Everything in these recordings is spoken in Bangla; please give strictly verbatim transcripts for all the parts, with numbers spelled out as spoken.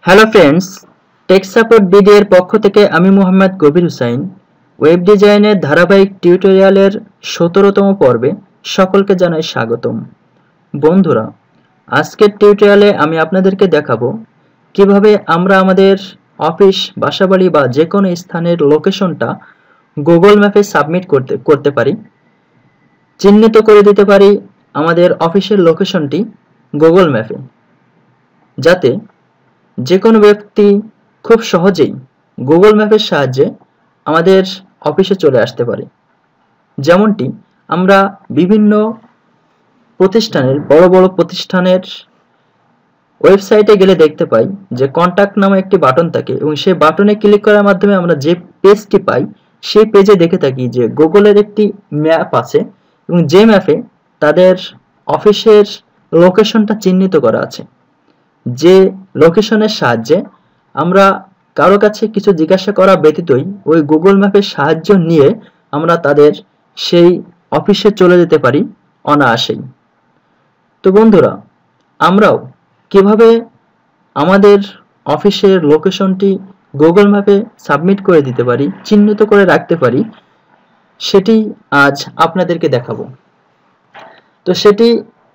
Hello friends, tech support BD এর পক্ষ থেকে আমি মোহাম্মদ কবির হুসাইন ওয়েব ডিজাইনের ধারাবাহিক টিউটোরিয়ালের সতেরোতম পর্বে সকলকে জানাই স্বাগতম। বন্ধুরা, আজকের টিউটোরিয়ালে আমি আপনাদেরকে দেখাবো কিভাবে আমরা আমাদের অফিস, বাসাবাড়ি বা যে কোনো স্থানের লোকেশনটা গুগল ম্যাপে সাবমিট করতে করতে পারি, চিহ্নিত করে দিতে পারি আমাদের অফিসের লোকেশনটি গুগল ম্যাপে, যাতে যে কোনো ব্যক্তি খুব সহজেই গুগল ম্যাপের সাহায্যে আমাদের অফিসে চলে আসতে পারে। যেমনটি আমরা বিভিন্ন প্রতিষ্ঠানের বড় বড় প্রতিষ্ঠানের ওয়েবসাইটে গেলে দেখতে পাই যে কন্ট্যাক্ট নামে একটি বাটন থাকে এবং সেই বাটনে ক্লিক করার মাধ্যমে আমরা যে পেজটি পাই সেই পেজে দেখে থাকি যে গুগলের একটি ম্যাপ আছে এবং যে ম্যাপে তাদের অফিসের লোকেশনটা চিহ্নিত করা আছে। যে লোকেশনের সাহায্যে আমরা কারো কাছে কিছু জিজ্ঞাসা করা ব্যতীতই ওই গুগল ম্যাপের সাহায্য নিয়ে আমরা তাদের সেই অফিসে চলে যেতে পারি অনায়াসেই। তো বন্ধুরা, আমরাও কিভাবে আমাদের অফিসের লোকেশনটি গুগল ম্যাপে সাবমিট করে দিতে পারি, চিহ্নিত করে রাখতে পারি, সেটি আজ আপনাদেরকে দেখাবো। তো সেটি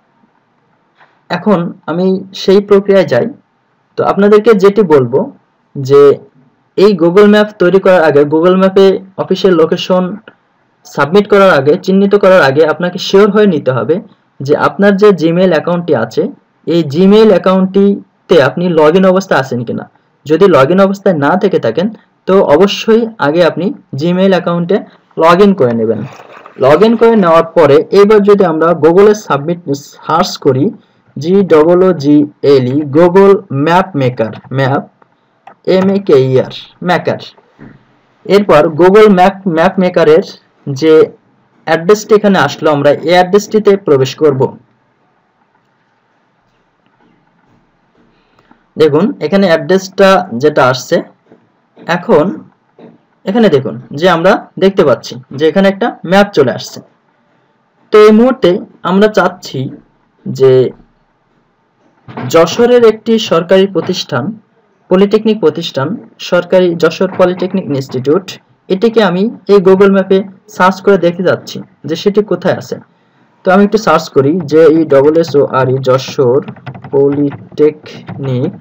এখন আমি সেই প্রক্রিয়ায় যাই। তো আপনাদেরকে যেটি বলবো যে এই গুগল ম্যাপ তৈরি করার আগে, গুগল ম্যাপে অফিসের লোকেশন সাবমিট করার আগে, চিহ্নিত করার আগে আপনাকে শিওর হয়ে নিতে হবে যে আপনার যে জিমেইল অ্যাকাউন্টটি আছে এই জিমেইল অ্যাকাউন্টটিতে আপনি লগ ইন অবস্থায় আছেন কিনা। যদি লগ ইন অবস্থায় না থেকে থাকেন তো অবশ্যই আগে আপনি জিমেইল অ্যাকাউন্টে লগ ইন করে নেবেন। লগ ইন করে নেওয়ার পরে এবার যদি আমরা গুগলে সাবমিট সার্চ করি G double O G L E Google map maker, map M A K E R, maker. এরপর গুগল ম্যাপ ম্যাপ মেকারের যে অ্যাড্রেসটি এখানে আসলো, আমরা এই অ্যাড্রেসটিতে প্রবেশ করব। দেখুন এখানে অ্যাড্রেসটা যেটা আসছে, এখন এখানে দেখুন যে আমরা দেখতে পাচ্ছি যে এখানে একটা ম্যাপ চলে আসছে। তো এই মুহূর্তে আমরা চাচ্ছি যে যশোরের একটি সরকারি প্রতিষ্ঠান, পলিটেকনিক প্রতিষ্ঠান, সরকারি যশোর পলিটেকনিক ইনস্টিটিউট, এটিকে আমি এই গুগল ম্যাপে সার্চ করে দেখতে যাচ্ছি যে সেটি কোথায় আছে। তো আমি একটু সার্চ করি যে E double S O R E Jessore polytechnic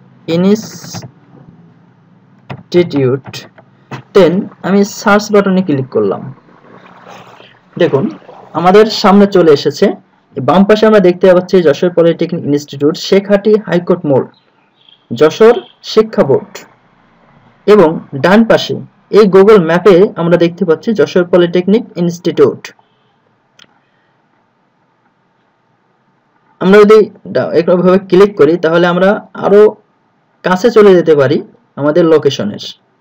institute, then আমি সার্চ বাটনে ক্লিক করলাম। দেখুন আমাদের সামনে চলে এসেছে। বাম পাশে আমরা দেখতে পাচ্ছি Jessore polytechnic institute, Shekhhati high court মোড়, যশোর শিক্ষা বোর্ড, এবং ডান পাশে এই গুগল ম্যাপে আমরা দেখতে পাচ্ছি যশোর পলিটেকনিক ইনস্টিটিউট। আমরা যদি এভাবে ক্লিক করি তাহলে আমরা আরো কাছে চলে যেতে পারি আমাদের লোকেশনের।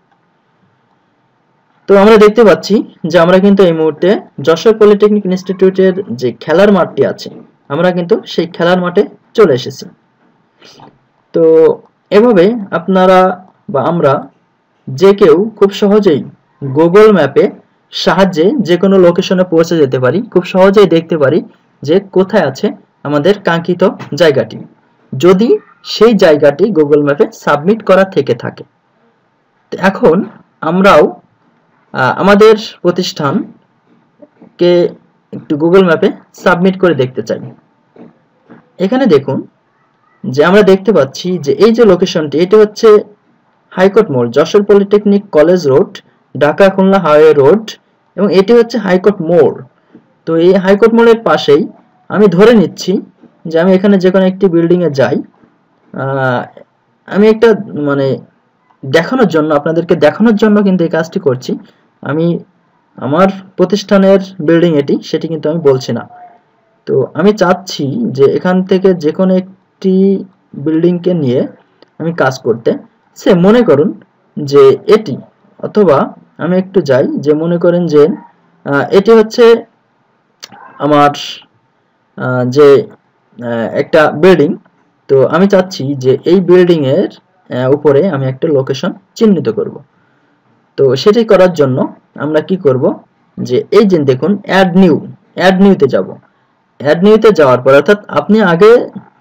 তো আমরা দেখতে পাচ্ছি যে আমরা কিন্তু এই মুহূর্তে যশোর পলিটেকনিক ইনস্টিটিউটের যে খেলার মাঠটি আছে আমরা কিন্তু সেই খেলার মাঠে চলে এসেছি। তো এভাবে আপনারা বা আমরা যে কেউ খুব সহজেই গুগল ম্যাপে সাহায্যে যে কোনো লোকেশনে পৌঁছে যেতে পারি, খুব সহজেই দেখতে পারি যে কোথায় আছে আমাদের কাঙ্ক্ষিত জায়গাটি, যদি সেই জায়গাটি গুগল ম্যাপে সাবমিট করা থেকে থাকে। এখন আমরাও আমাদের প্রতিষ্ঠানকে একটু গুগল ম্যাপে সাবমিট করে দেখতে চাই। এখানে দেখুন যে আমরা দেখতে পাচ্ছি যে এই যে লোকেশনটি, এটি হচ্ছে হাইকোর্ট মোড়, Jessore polytechnic college road, Dhaka Khulna highway road, এবং এটি হচ্ছে হাইকোর্ট মোড়। তো এই হাইকোর্ট মোড়ের পাশেই আমি ধরে নিচ্ছি যে আমি এখানে যে কোনো একটি বিল্ডিং এ যাই। আমি একটা মানে দেখানোর জন্য, আপনাদেরকে দেখানোর জন্য কিন্তু এই কাজটি করছি। আমি আমার প্রতিষ্ঠানের বিল্ডিং এটি, সেটি কিন্তু আমি বলছি না। তো আমি চাচ্ছি যে এখান থেকে যে কোনো একটি বিল্ডিংকে নিয়ে আমি কাজ করতে। সে মনে করুন যে এটি, অথবা আমি একটু যাই যে মনে করেন যে এটি হচ্ছে আমার যে একটা বিল্ডিং। তো আমি চাচ্ছি যে এই বিল্ডিং এর উপরে আমি একটা লোকেশন চিহ্নিত করব। তো সেটি করার জন্য আমরা কি করব যে এই যে দেখুন অ্যাড নিউ, অ্যাড নিউতে যাব। অ্যাড নিউতে যাওয়ার পর, অর্থাৎ আপনি আগে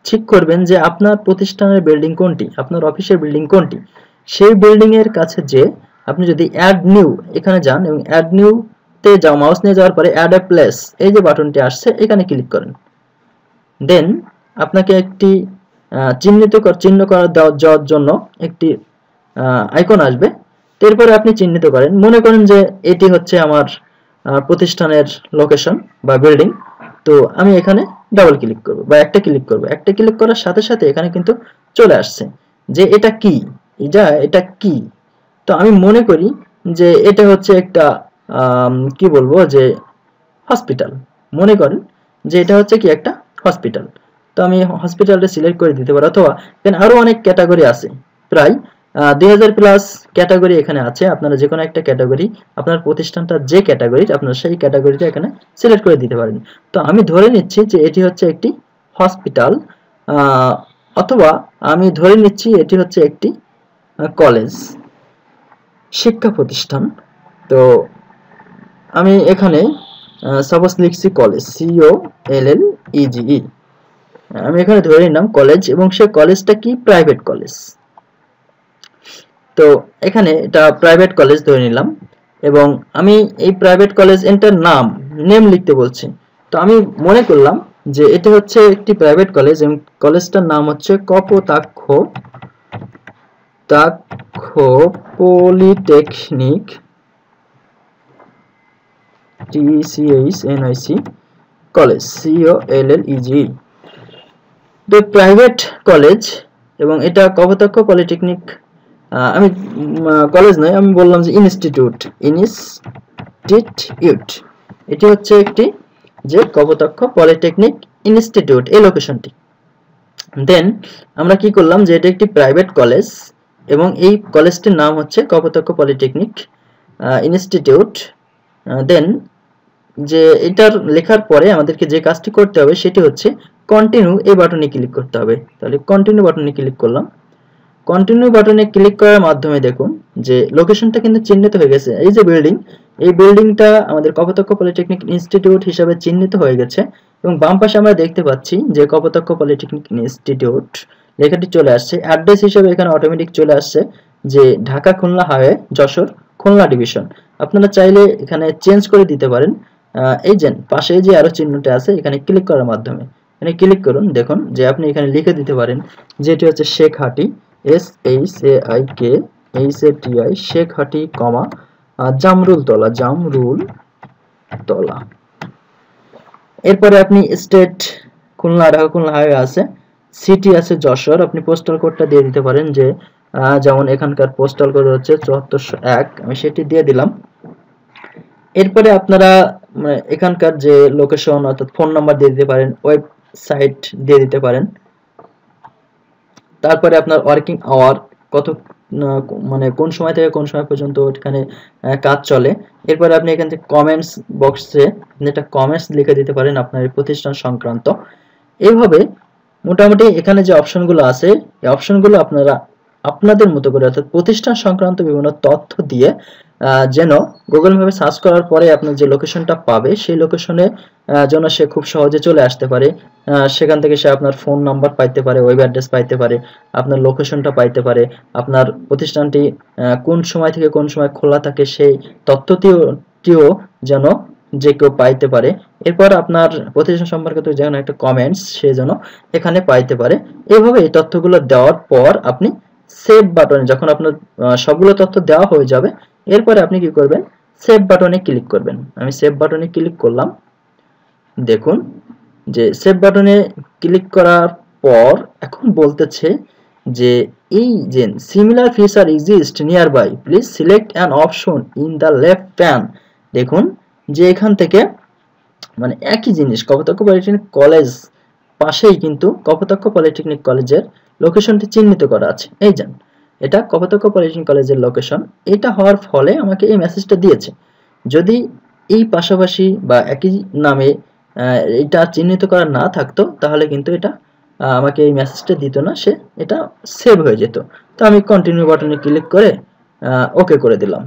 ঠিক করবেন যে আপনার প্রতিষ্ঠানের বিল্ডিং কোনটি, আপনার অফিসের বিল্ডিং কোনটি। সেই বিল্ডিং এর কাছে যে আপনি যদি অ্যাড নিউ এখানে যান এবং অ্যাড নিউ তে যাও, মাউস নিয়ে যাওয়ার পরে অ্যাড এ প্লেস এই যে বাটনটি আসছে এখানে ক্লিক করেন। দেন আপনাকে একটি চিহ্নিত কর চিহ্ন করা দেওয়ার জন্য একটি আইকন আসবে। এরপরে আপনি চিহ্নিত করেন, মনে করেন যে এটি হচ্ছে আমার প্রতিষ্ঠানের লোকেশন বা বিল্ডিং। তো আমি এখানে ডাবল ক্লিক করব বা একটা ক্লিক করব। একটা ক্লিক করার সাথে সাথে এখানে কিন্তু চলে আসছে যে এটা কি, এটা এটা কি। তো আমি মনে করি যে এটা হচ্ছে একটা কি বলবো যে হসপিটাল। মনে করেন যে এটা হচ্ছে কি একটা হসপিটাল। তো আমি হসপিটালটা সিলেক্ট করে দিতে পারি, অথবা এখানে আরো অনেক ক্যাটাগরি আছে, প্রায় দুই হাজার প্লাস ক্যাটাগরি এখানে আছে। আপনারা যে কোনো একটা ক্যাটাগরি, আপনার প্রতিষ্ঠানটা যে ক্যাটাগরি আপনারা সেই ক্যাটাগরিটা এখানে সিলেক্ট করে দিতে পারেন। তো আমি ধরে নিচ্ছি যে এটি হচ্ছে একটি হসপিটাল, অথবা আমি ধরে নিচ্ছি এটি হচ্ছে একটি কলেজ, শিক্ষা প্রতিষ্ঠান। তো আমি এখানে সাপোজ লিখছি কলেজ, সিও এল এল ইজিই। আমি এখানে ধরে নিলাম কলেজ, এবং সে কলেজটা কি প্রাইভেট কলেজ। তো এখানে এটা প্রাইভেট কলেজ ধরে নিলাম, এবং আমি এই প্রাইভেট কলেজ এন্টার নাম নেম লিখতে বলছি। তো আমি মনে করলাম যে এটা হচ্ছে একটি প্রাইভেট কলেজ, এবং কলেজটার নাম হচ্ছে কপোতাক্ষ তাক্ষ polytechnic, T C H N I C college, C O L L E G. তো প্রাইভেট কলেজ, এবং এটা কপোতাক্ষ পলিটেকনিক, আমি কলেজ নয়, আমি বললাম যে ইনস্টিটিউট, ইনস্টিটিউট এটি হচ্ছে একটি যে কপোতাক্ষ পলিটেকনিক ইনস্টিটিউট এই লোকেশনটি। দেন আমরা কি করলাম যে এটা একটি প্রাইভেট কলেজ, এবং এই কলেজটির নাম হচ্ছে কপোতাক্ষ পলিটেকনিক ইনস্টিটিউট। দেন যে এটার লেখার পরে আমাদেরকে যে কাজটি করতে হবে সেটি হচ্ছে কন্টিনিউ এই বাটনে ক্লিক করতে হবে। তাহলে কন্টিনিউ বাটনে ক্লিক করলাম। কন্টিনিউ বাটনে ক্লিক করার মাধ্যমে দেখুন যে লোকেশনটা কিন্তু চিহ্নিত হয়ে গেছে। এই যে বিল্ডিং, এই বিল্ডিংটা আমাদের কপোতাক্ষ পলিটেকনিক ইনস্টিটিউট হিসাবে চিহ্নিত হয়ে গেছে, এবং বাম পাশে আমরা দেখতে পাচ্ছি যে কপোতাক্ষ পলিটেকনিক ইনস্টিটিউট লেখাটি চলে আসছে। অ্যাড্রেস হিসেবে এখানে অটোমেটিক চলে আসছে যে ঢাকা খুলনা হাইওয়ে যশোর খুলনা ডিভিশন। আপনারা চাইলে এখানে চেঞ্জ করে দিতে পারেন। এই যে পাশে যে আরো চিহ্নটা আছে এখানে ক্লিক করার মাধ্যমে এখানে ক্লিক করুন, দেখুন যে আপনি এখানে লিখে দিতে পারেন যেটি হচ্ছে Shekhhati, S H A I K H A T I Shekhhati, comma Jamrul Tala, Jamrul Tala. এরপরে আপনি স্টেট খুলনা, ঢাকা খুলনা হাইওয়ে আছে, সিটি আছে যশোর। আপনি পোস্টাল কোডটা দিয়ে দিতে পারেন, যে যেমন এখানকার পোস্টাল কোড হচ্ছে চুয়াত্তরশো এক, আমি সেটি দিয়ে দিলাম। এরপরে আপনারা এখানকার যে লোকেশন অর্থাৎ ফোন নাম্বার দিয়ে দিতে পারেন, ওয়েবসাইট দিয়ে দিতে পারেন। তারপরে আপনার ওয়ার্কিং আওয়ার কত, মানে কোন সময় থেকে কোন সময় পর্যন্ত এখানে কাজ চলে। এরপরে আপনি এখান থেকে কমেন্টস বক্সে একটা কমেন্টস লিখে দিতে পারেন আপনার প্রতিষ্ঠান সংক্রান্ত। এইভাবে মোটামুটি এখানে যে অপশনগুলো আছে এই অপশনগুলো আপনারা আপনাদের মতো করে অর্থাৎ প্রতিষ্ঠান সংক্রান্ত বিভিন্ন তথ্য দিয়ে যেন গুগল ম্যাপে সার্চ করার পরে আপনার যে লোকেশনটা পাবে সেই লোকেশনে যেন সে খুব সহজে চলে আসতে পারে। সেখান থেকে সে আপনার ফোন নাম্বার পাইতে পারে, ওয়েব অ্যাড্রেস পাইতে পারে, আপনার লোকেশনটা পাইতে পারে, আপনার প্রতিষ্ঠানটি কোন সময় থেকে কোন সময় খোলা থাকে সেই তথ্যটিও যেন যে কেউ পাইতে পারে। এরপর আপনার প্রতিষ্ঠান সম্পর্কিত যেন একটা কমেন্টস সে যেন এখানে পাইতে পারে। এইভাবে এই তথ্যগুলো দেওয়ার পর আপনি সেভ বাটনে, যখন আপনার সবগুলো তথ্য দেওয়া হয়ে যাবে এরপরে আপনি কি করবেন, সেভ বাটনে ক্লিক করবেন। আমি সেভ বাটনে ক্লিক করলাম। দেখুন যে সেভ বাটনে ক্লিক করার পর এখন বলতেছে যে এই যে similar feature exist nearby, please select an option in the left pane. দেখুন যে এখান থেকে মানে একই জিনিস, কপোতাক্ষ পলিটেকনিক কলেজ পাশেই কিন্তু কপোতাক্ষ পলিটেকনিক কলেজের লোকেশনটি চিহ্নিত করা আছে। এই যান, এটা কপোতাক্ষ পলিটেকনিক কলেজের লোকেশন। এটা হওয়ার ফলে আমাকে এই মেসেজটা দিয়েছে। যদি এই পাশাপাশি বা একই নামে এটা চিহ্নিত করা না থাকতো তাহলে কিন্তু এটা আমাকে এই মেসেজটা দিত না, সে এটা সেভ হয়ে যেত। তো আমি কন্টিনিউ বাটনে ক্লিক করে ওকে করে দিলাম।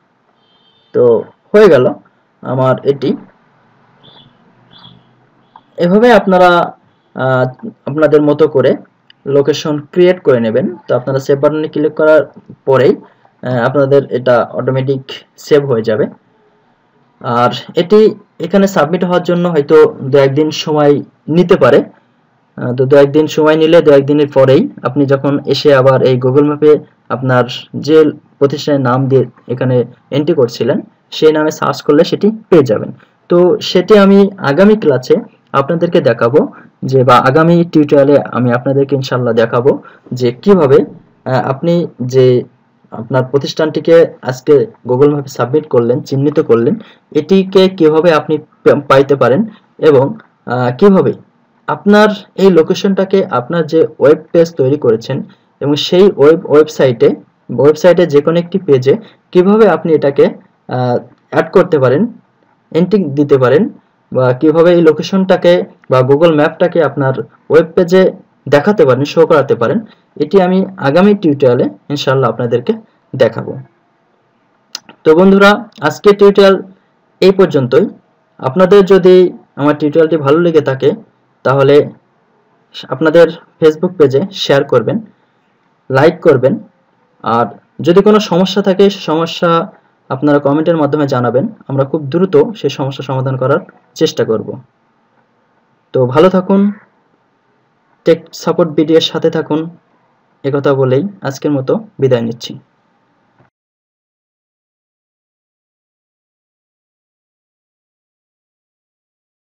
তো হয়ে গেল আমার এটি। এভাবে আপনারা আহ, আপনাদের মতো করে লোকেশন ক্রিয়েট করে নেবেন। তো আপনারা সেভ বাটনে ক্লিক করার পরেই আহ, আপনাদের এটা অটোমেটিক সেভ হয়ে যাবে। আর এটি এখানে সাবমিট হওয়ার জন্য হয়তো দু একদিন সময় নিতে পারে। আহ, তো দু একদিন সময় নিলে দু একদিনের পরেই আপনি যখন এসে আবার এই গুগল ম্যাপে আপনার যে প্রতিষ্ঠানের নাম দিয়ে এখানে এন্ট্রি করছিলেন সেই নামে সার্চ করলে সেটি পেয়ে যাবেন। তো সেটি আমি আগামী ক্লাসে আপনাদেরকে দেখাবো, যে বা আগামী টিউটোরিয়ালে আমি আপনাদেরকে ইনশাল্লাহ দেখাবো যে কিভাবে আহ, আপনি যে আপনার প্রতিষ্ঠানটিকে আজকে গুগল ম্যাপে সাবমিট করলেন, চিহ্নিত করলেন, এটিকে কিভাবে আপনি পা- পাইতে পারেন এবং আহ, কিভাবে আপনার এই লোকেশনটাকে আপনার যে ওয়েব পেজ তৈরি করেছেন এবং সেই ওয়েব ওয়েবসাইটে ওয়েবসাইটে যে কোনো একটি পেজে কিভাবে আপনি এটাকে অ্যাড করতে পারেন, এন্ট্রি দিতে পারেন, বা কিভাবে এই লোকেশনটাকে বা গুগল ম্যাপটাকে আপনার ওয়েব পেজে দেখাতে পারেন, শো করাতে পারেন, এটি আমি আগামী টিউটোরিয়ালে ইনশাআল্লাহ আপনাদেরকে দেখাবো। তো বন্ধুরা, আজকের টিউটোরিয়াল এই পর্যন্তই। আপনাদের যদি আমার টিউটোরিয়ালটি ভালো লেগে থাকে তাহলে আপনাদের ফেসবুক পেজে শেয়ার করবেন, লাইক করবেন। আর যদি কোনো সমস্যা থাকে সমস্যা আপনারা কমেন্টের মাধ্যমে জানাবেন, আমরা খুব দ্রুত সেই সমস্যা সমাধান করার চেষ্টা করব। তো ভালো থাকুন, টেক সাপোর্ট ভিডিওর সাথে থাকুন, একথা বলেই আজকের মতো বিদায় নিচ্ছি।